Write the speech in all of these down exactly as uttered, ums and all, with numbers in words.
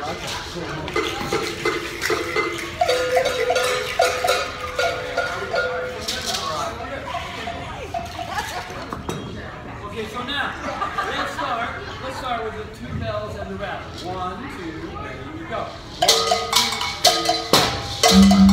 Okay, so now, let's start. Let's start with the two bells and the rattle. One, two, there you go. One, two, three.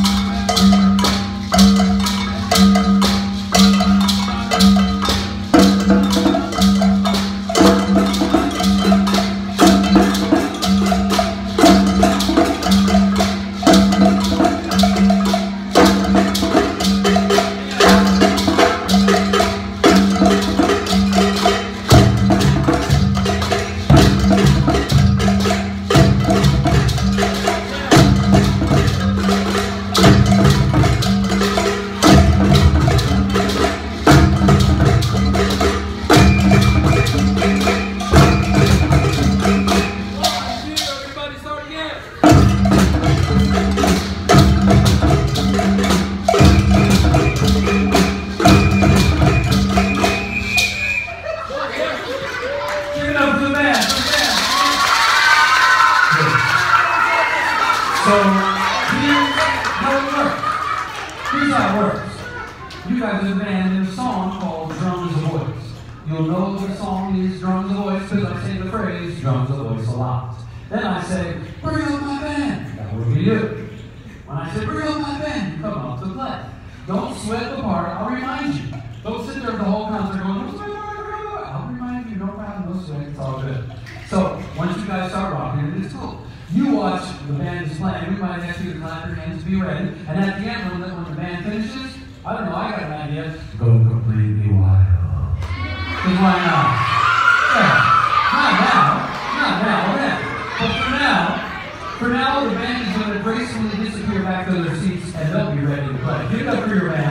So, here's how it works. Here's how it works. You guys have band in a song called Drums a Voice. You'll know the song is Drums a Voice because I say the phrase Drums a Voice a lot. Then I say, bring up my band. That would be you. When I say, bring up my band, you come up to play. Don't sweat the part, I'll remind you. Don't sit there the whole concert going, I'll remind you, no problem, no sweat, it's all good. So, once you guys start rocking, it's cool. You watch the band is playing, we might ask you to clap your hands, be ready, and at the end, when the, when the band finishes, I don't know, I got an idea, go completely wild. Because why not? Yeah, not now, not now, then. But for now, for now, the band is going to gracefully disappear back to their seats, and they'll be ready to play. Give it up for your band.